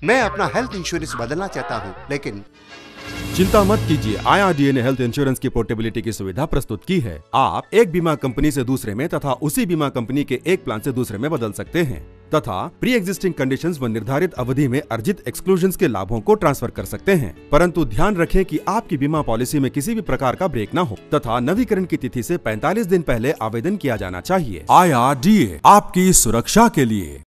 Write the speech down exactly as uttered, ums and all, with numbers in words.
मैं अपना health insurance बदलना चाहता हूँ, लेकिन चिंता मत कीजिए, आई आर डी ए ने हेल्थ इंश्योरेंस की पोर्टेबिलिटी की सुविधा प्रस्तुत की है। आप एक बीमा कंपनी से दूसरे में तथा उसी बीमा कंपनी के एक प्लान से दूसरे में बदल सकते हैं तथा प्री एग्जिस्टिंग कंडीशंस व निर्धारित अवधि में अर्जित एक्सक्लूजन्स के लाभों को ट्रांसफर कर सकते हैं। परंतु ध्यान रखें कि आपकी बीमा पॉलिसी में किसी भी प्रकार का ब्रेक न हो तथा नवीकरण की तिथि से पैंतालीस दिन पहले आवेदन किया जाना चाहिए। आई आर डी ए आपकी सुरक्षा के लिए।